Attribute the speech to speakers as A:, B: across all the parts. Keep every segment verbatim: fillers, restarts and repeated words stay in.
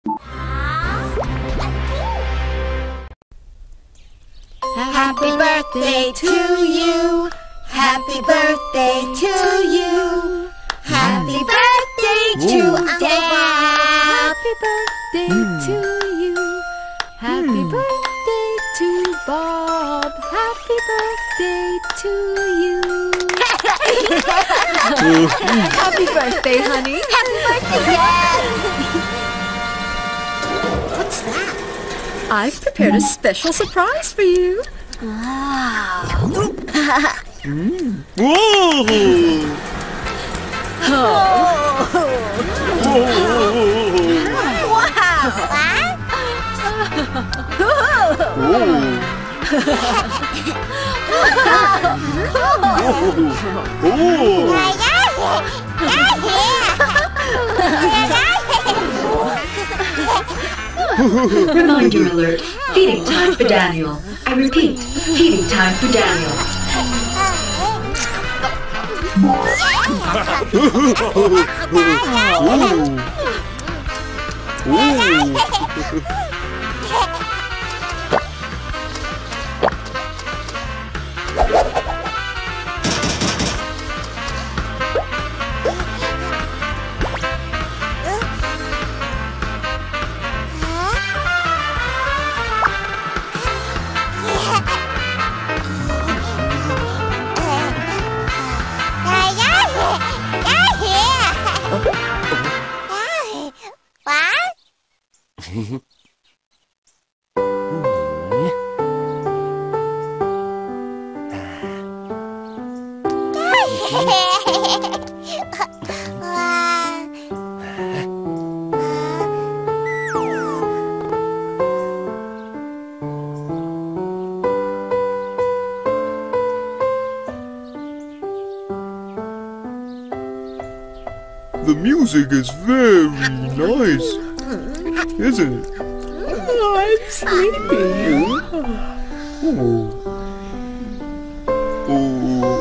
A: Happy birthday to you. Happy birthday to you. Happy birthday to Uncle Bob.
B: Happy birthday to you. Happy birthday to Bob. Happy birthday to you. Happy birthday, honey.
A: Happy birthday, Dad. What's that?
B: I've prepared a special surprise for you.
A: Wow.
C: Mm. Whoa!
A: Oh. Wow.
D: Reminder alert. Feeding time for Daniel. I repeat, feeding time for Daniel.
C: The music is very nice, isn't it?
B: I'm sleepy.
C: Oh. Oh.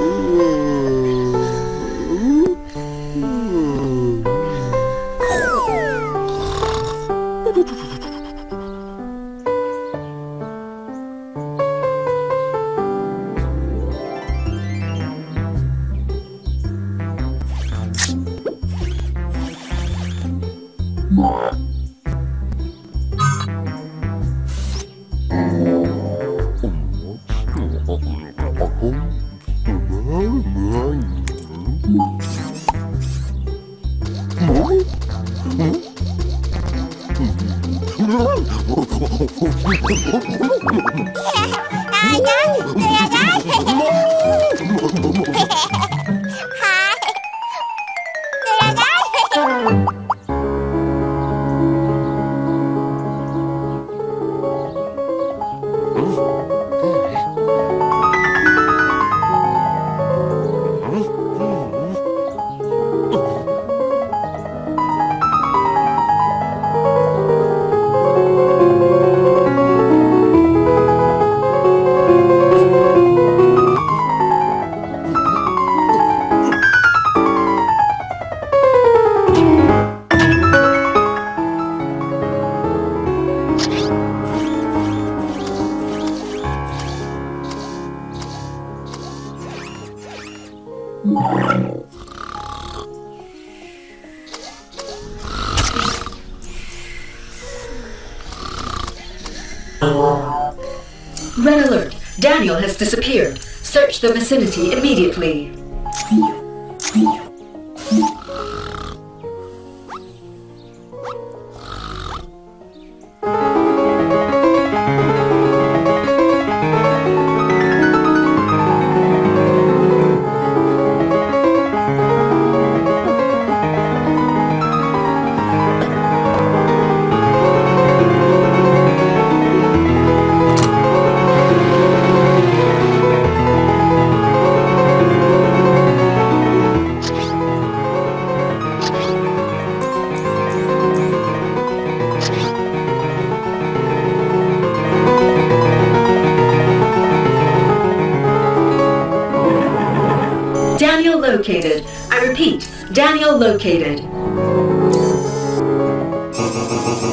C: Red alert! Daniel has disappeared. Search the vicinity immediately. Daniel located. I repeat, Daniel located.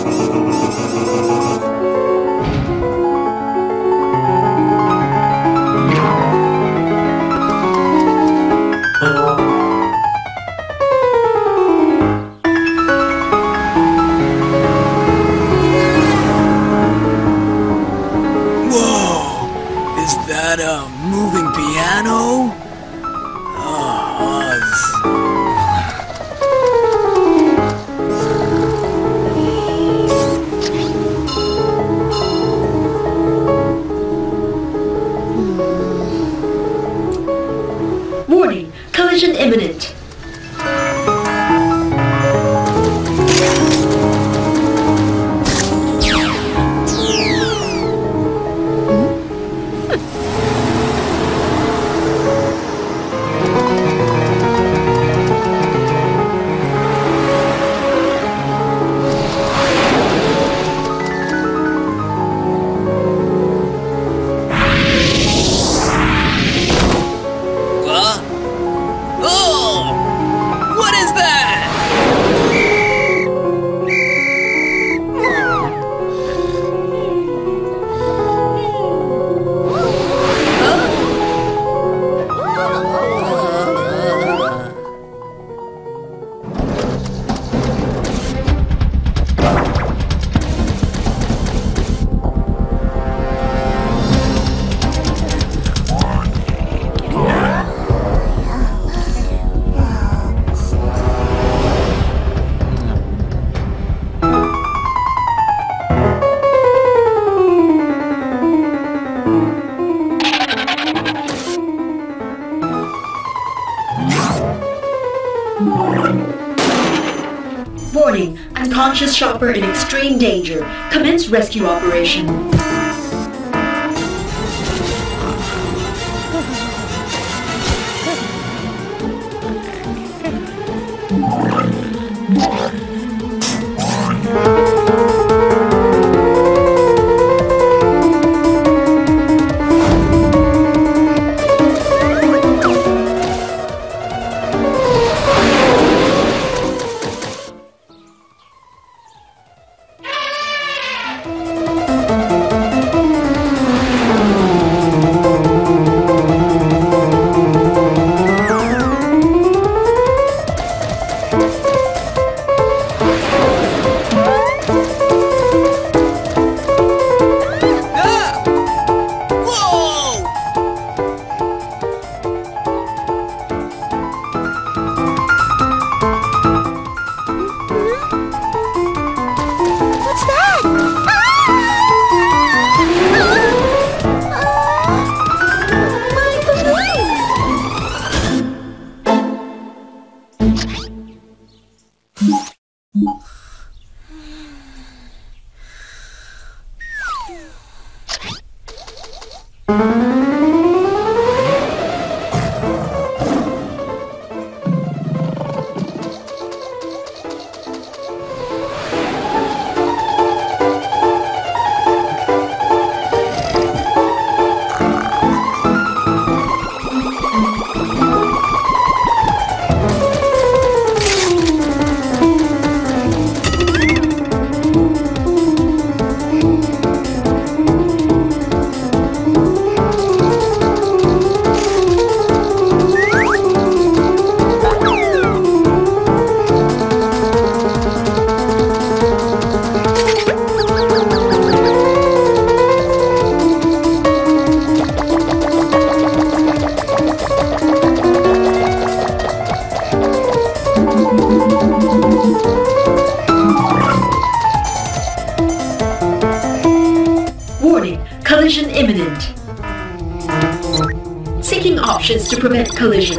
E: moving piano? Oh, Oz.
D: Warning, collision imminent. Warning, unconscious shopper in extreme danger. Commence rescue operation. Collision imminent. Seeking options to prevent collision.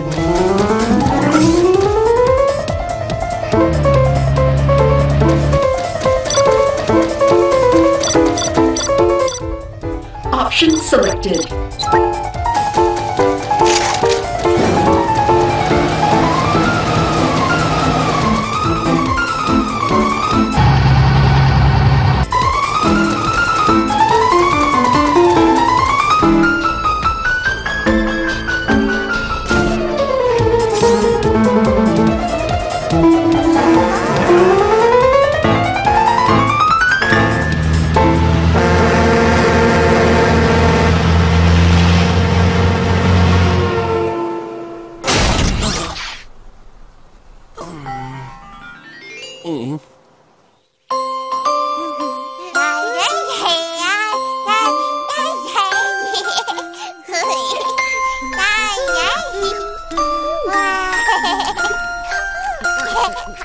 D: Option selected.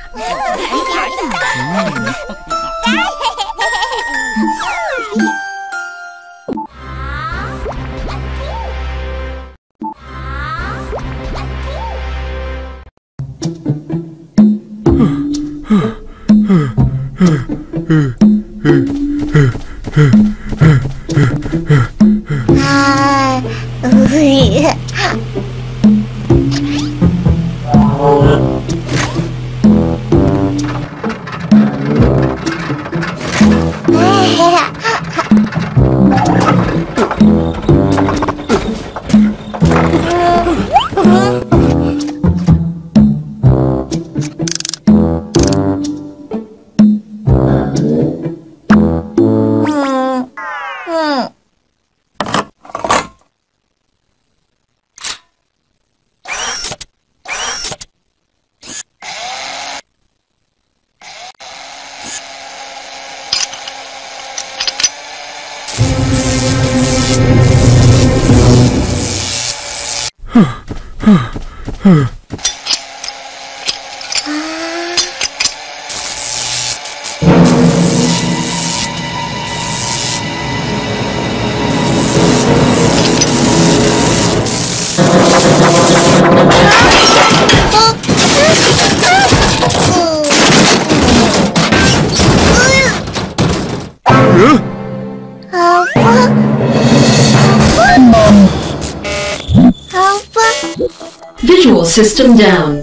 D: Visual system down.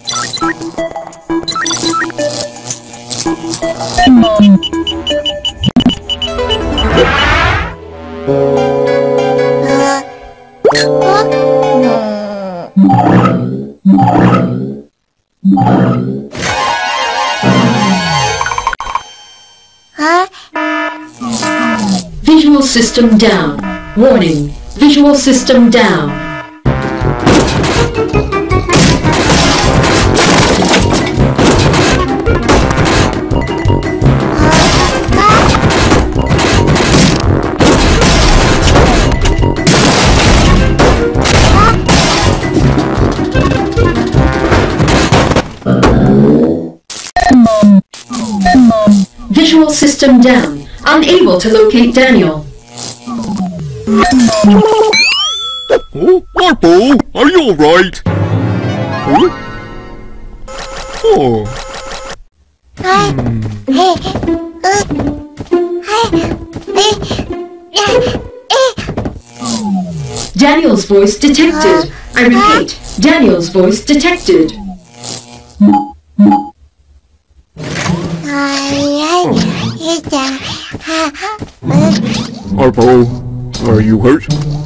D: Visual system down. Warning. Visual system down. Visual system down. Unable to locate Daniel.
F: Oh, ARPO, are you alright? Huh? Oh.
D: Daniel's voice detected. I repeat, Daniel's voice detected.
F: ARPO, are you hurt?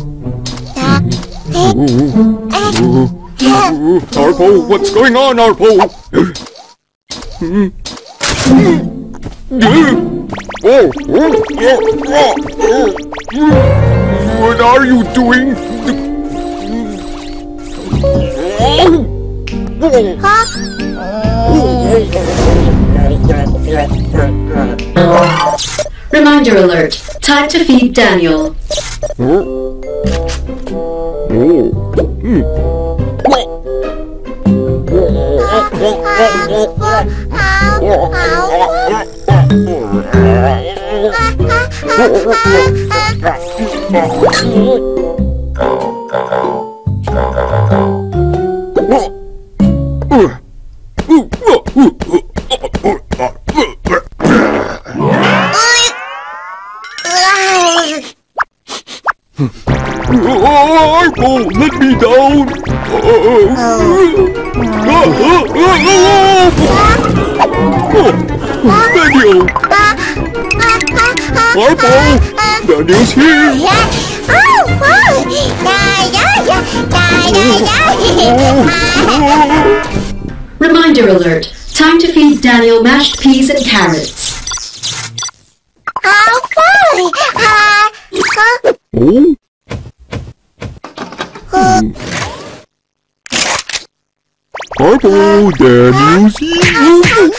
F: ARPO, what's going on, ARPO? What are you doing?
D: Reminder alert. Time to feed Daniel.
F: Oh. Hmm. ARPO, let me down! Daniel! ARPO! Daniel's here!
D: Reminder alert. Time to feed Daniel mashed peas and carrots.
F: Oh? ARPO, Daniel's here!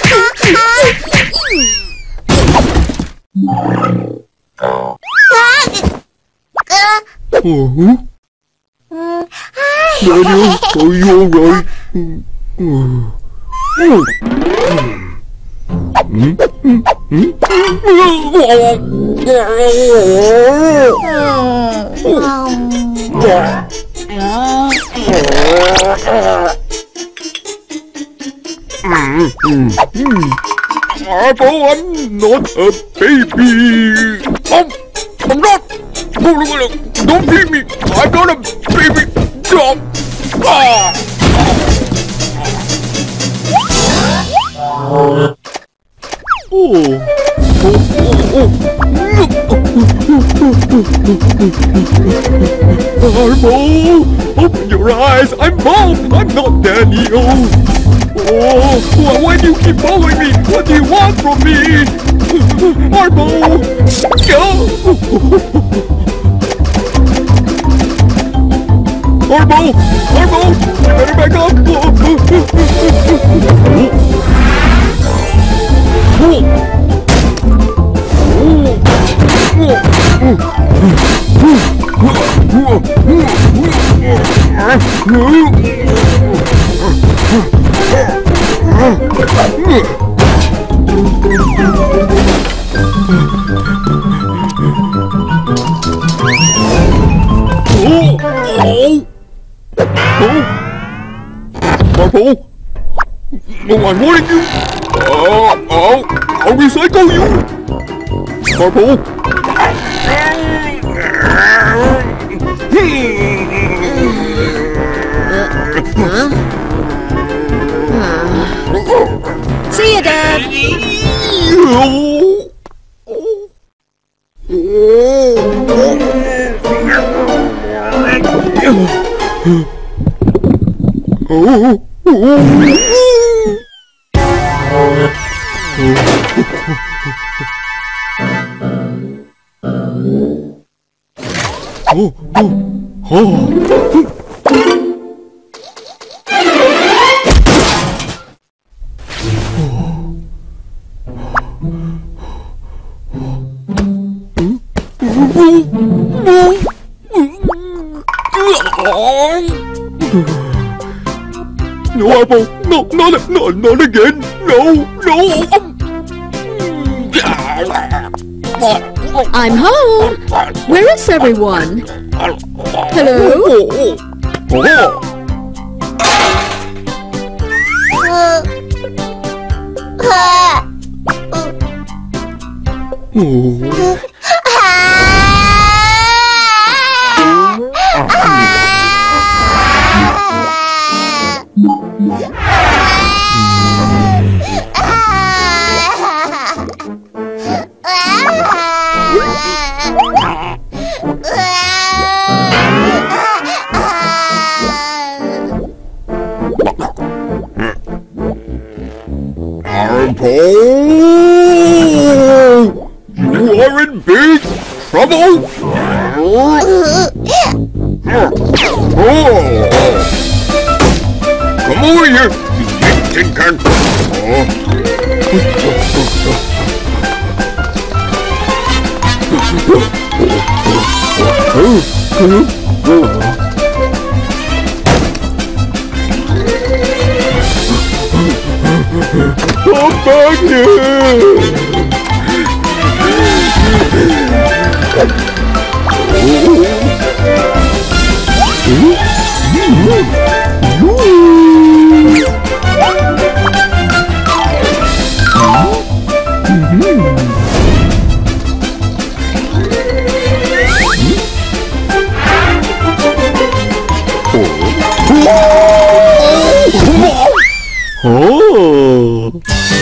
F: Uh-huh. Daniel, are you alright? ARPO, I'm not a baby. I'm, I'm not. Don't beat me. I'm not a baby dog. Ah. Oh. Oh, oh, oh. ARPO, open your eyes. I'm Bob. I'm not Daniel. Oh, why do you keep following me? What do you want from me? ARPO! ARPO! ARPO! You better back up! ARPO! No, I'm warning you! Oh, oh, I'll recycle you! ARPO!
B: Huh? See you, Dad!
F: Oh, oh, oh. No, ARPO! No, not, not, not again! No, no!
B: I'm home! Where is everyone? Hello?
F: Oh. Oh. ARPO! You are in big trouble! Oh. Come over here, you big tin can! Come back here! Oh!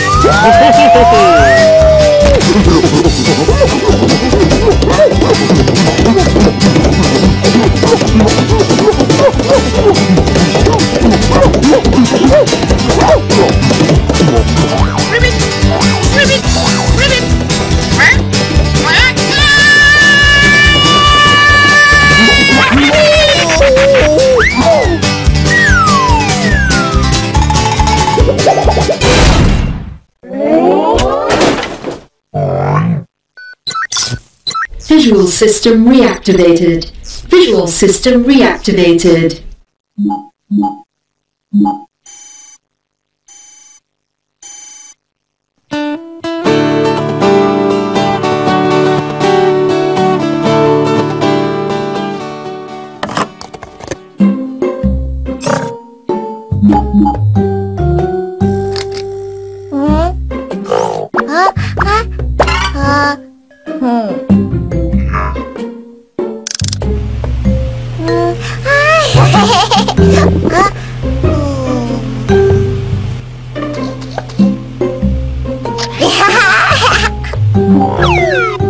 A: Ribbit! Ribbit! Ribbit!
D: Visual system reactivated. Visual system reactivated.
A: 음.